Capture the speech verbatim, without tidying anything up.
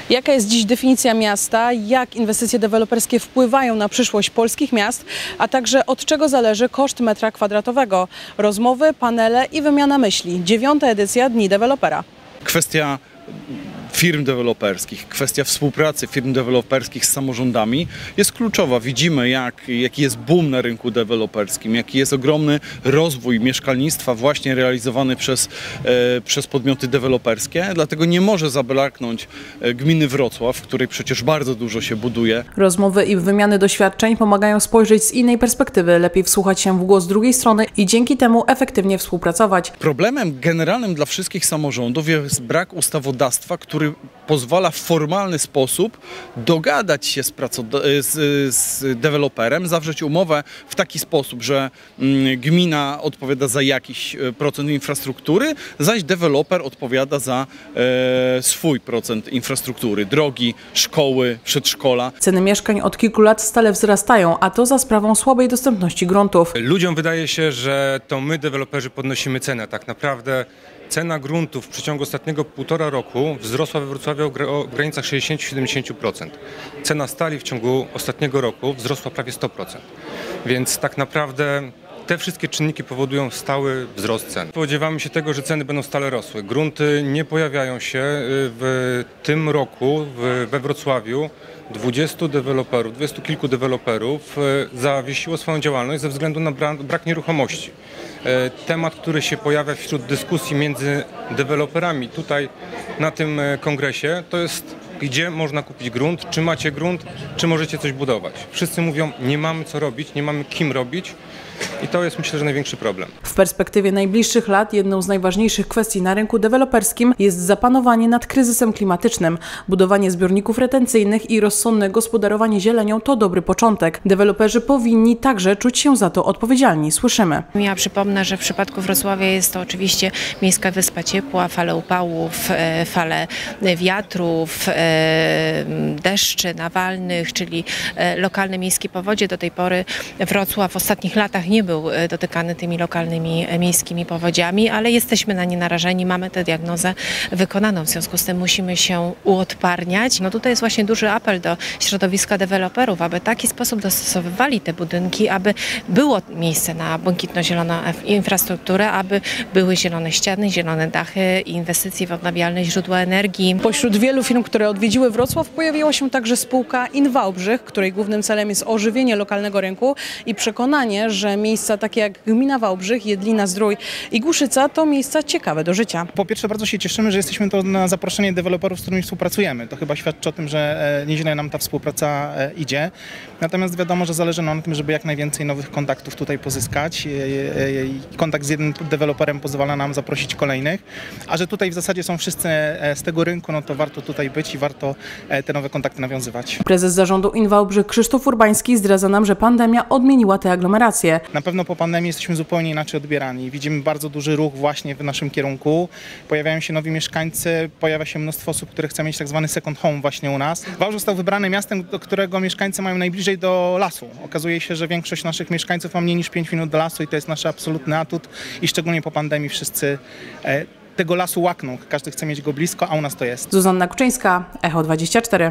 Jaka jest dziś definicja miasta, jak inwestycje deweloperskie wpływają na przyszłość polskich miast, a także od czego zależy koszt metra kwadratowego. Rozmowy, panele i wymiana myśli. Dziewiąta edycja Dni Dewelopera. Kwestia firm deweloperskich, kwestia współpracy firm deweloperskich z samorządami jest kluczowa. Widzimy, jak, jaki jest boom na rynku deweloperskim, jaki jest ogromny rozwój mieszkalnictwa właśnie realizowany przez, e, przez podmioty deweloperskie. Dlatego nie może zabraknąć gminy Wrocław, w której przecież bardzo dużo się buduje. Rozmowy i wymiany doświadczeń pomagają spojrzeć z innej perspektywy, lepiej wsłuchać się w głos drugiej strony i dzięki temu efektywnie współpracować. Problemem generalnym dla wszystkich samorządów jest brak ustawodawstwa, który pozwala w formalny sposób dogadać się z, z, z deweloperem, zawrzeć umowę w taki sposób, że mm, gmina odpowiada za jakiś procent infrastruktury, zaś deweloper odpowiada za e, swój procent infrastruktury, drogi, szkoły, przedszkola. Ceny mieszkań od kilku lat stale wzrastają, a to za sprawą słabej dostępności gruntów. Ludziom wydaje się, że to my, deweloperzy, podnosimy cenę. Tak naprawdę cena gruntów w przeciągu ostatniego półtora roku wzrosła we Wrocławiu o granicach sześćdziesiąt do siedemdziesięciu procent. Cena stali w ciągu ostatniego roku wzrosła prawie sto procent. Więc tak naprawdę te wszystkie czynniki powodują stały wzrost cen. Spodziewamy się tego, że ceny będą stale rosły. Grunty nie pojawiają się w tym roku we Wrocławiu. dwudziestu deweloperów, dwudziestu kilku deweloperów zawiesiło swoją działalność ze względu na brak nieruchomości. Temat, który się pojawia wśród dyskusji między deweloperami tutaj na tym kongresie, to jest, gdzie można kupić grunt, czy macie grunt, czy możecie coś budować. Wszyscy mówią, nie mamy co robić, nie mamy kim robić. I to jest, myślę, że największy problem. W perspektywie najbliższych lat jedną z najważniejszych kwestii na rynku deweloperskim jest zapanowanie nad kryzysem klimatycznym. Budowanie zbiorników retencyjnych i rozsądne gospodarowanie zielenią to dobry początek. Deweloperzy powinni także czuć się za to odpowiedzialni. Słyszymy. Ja przypomnę, że w przypadku Wrocławia jest to oczywiście miejska wyspa ciepła, fale upałów, fale wiatrów, deszczy nawalnych, czyli lokalne miejskie powodzie. Do tej pory Wrocław w ostatnich latach nie był dotykany tymi lokalnymi miejskimi powodziami, ale jesteśmy na nie narażeni, mamy tę diagnozę wykonaną, w związku z tym musimy się uodparniać. No tutaj jest właśnie duży apel do środowiska deweloperów, aby w taki sposób dostosowywali te budynki, aby było miejsce na błękitno-zieloną infrastrukturę, aby były zielone ściany, zielone dachy i inwestycje w odnawialne źródła energii. Pośród wielu firm, które odwiedziły Wrocław, pojawiła się także spółka InWałbrzych, której głównym celem jest ożywienie lokalnego rynku i przekonanie, że miejsca takie jak gmina Wałbrzych, Jedlina, Zdrój i Głuszyca to miejsca ciekawe do życia. Po pierwsze bardzo się cieszymy, że jesteśmy to na zaproszenie deweloperów, z którymi współpracujemy. To chyba świadczy o tym, że nieźle nam ta współpraca idzie. Natomiast wiadomo, że zależy nam na tym, żeby jak najwięcej nowych kontaktów tutaj pozyskać. Kontakt z jednym deweloperem pozwala nam zaprosić kolejnych. A że tutaj w zasadzie są wszyscy z tego rynku, no to warto tutaj być i warto te nowe kontakty nawiązywać. Prezes zarządu InWałbrzych Krzysztof Urbański zdradza nam, że pandemia odmieniła te aglomeracje. Na pewno po pandemii jesteśmy zupełnie inaczej odbierani. Widzimy bardzo duży ruch właśnie w naszym kierunku. Pojawiają się nowi mieszkańcy, pojawia się mnóstwo osób, które chcą mieć tak zwany second home właśnie u nas. Wałbrzych został wybrany miastem, do którego mieszkańcy mają najbliżej do lasu. Okazuje się, że większość naszych mieszkańców ma mniej niż pięć minut do lasu i to jest nasz absolutny atut i szczególnie po pandemii wszyscy e, tego lasu łakną. Każdy chce mieć go blisko, a u nas to jest. Zuzanna Kuczyńska, Echo dwadzieścia cztery.